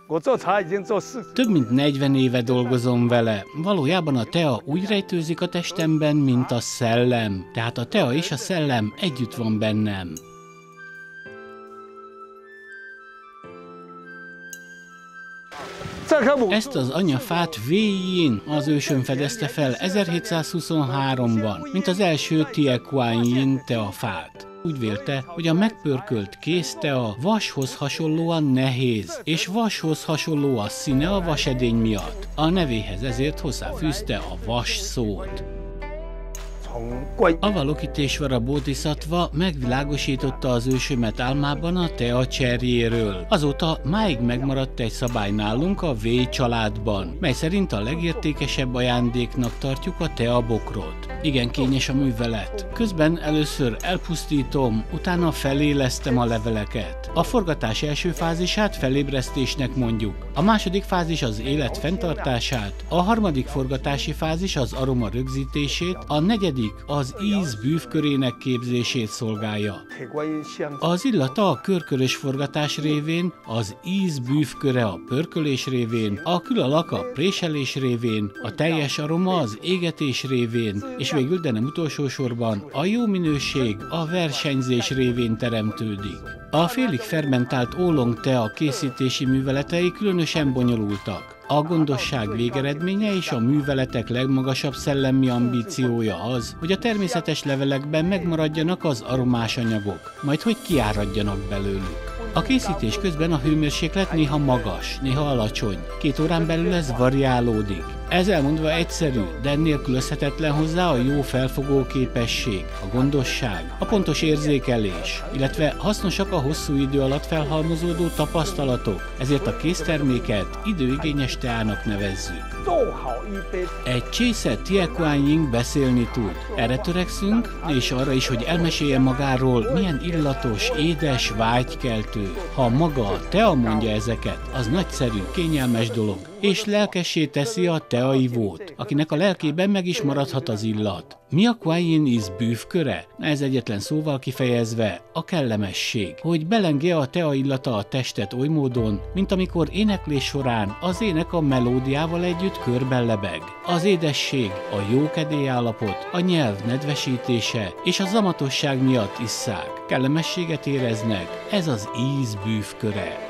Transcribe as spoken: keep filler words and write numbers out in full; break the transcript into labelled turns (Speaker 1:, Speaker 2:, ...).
Speaker 1: Több mint negyven éve dolgozom vele. Valójában a tea úgy rejtőzik a testemben, mint a szellem. Tehát a tea és a szellem együtt van bennem. Ezt az anyafát Wei Yin az ősöm fedezte fel ezerhétszázhuszonháromban, mint az első Tie Kuan Yin teafát. Úgy vélte, hogy a megpörkölt kész tea vashoz hasonlóan nehéz, és vashoz hasonló a színe a vasedény miatt. A nevéhez ezért hozzáfűzte a vas szót. Avalokitésvara Bódhiszatva megvilágosította az ősömet álmában a tea cserjéről. Azóta máig megmaradt egy szabály nálunk a Wei családban, mely szerint a legértékesebb ajándéknak tartjuk a tea bokrot. Igen kényes a művelet. Közben először elpusztítom, utána felélesztem a leveleket. A forgatás első fázisát felébresztésnek mondjuk. A második fázis az élet fenntartását, a harmadik forgatási fázis az aroma rögzítését, a negyedik az íz bűvkörének képzését szolgálja. Az illata a körkörös forgatás révén, az íz bűvköre a pörkölés révén, a külalak a préselés révén, a teljes aroma az égetés révén, és végül, de nem utolsó sorban, a jó minőség a versenyzés révén teremtődik. A félig fermentált oolong tea készítési műveletei különösen bonyolultak. A gondosság végeredménye és a műveletek legmagasabb szellemi ambíciója az, hogy a természetes levelekben megmaradjanak az aromás anyagok, majd hogy kiáradjanak belőlük. A készítés közben a hőmérséklet néha magas, néha alacsony. Két órán belül ez variálódik. Ez elmondva egyszerű, de nélkülözhetetlen hozzá a jó felfogó képesség, a gondosság, a pontos érzékelés, illetve hasznosak a hosszú idő alatt felhalmozódó tapasztalatok, ezért a készterméket időigényes teának nevezzük. Egy csésze Tie Kuan Yin beszélni tud. Erre törekszünk, és arra is, hogy elmesélje magáról, milyen illatos, édes, vágykeltő. Ha maga a tea mondja ezeket, az nagyszerű, kényelmes dolog, és lelkessé teszi a teaivót, akinek a lelkében meg is maradhat az illat. Mi a Kuan Yin íz bűvköre? Ez egyetlen szóval kifejezve a kellemesség, hogy belengje a tea illata a testet oly módon, mint amikor éneklés során az ének a melódiával együtt körben lebeg. Az édesség, a jó kedélyállapot, a nyelv nedvesítése és a zamatosság miatt isszák, kellemességet éreznek, ez az íz bűvköre.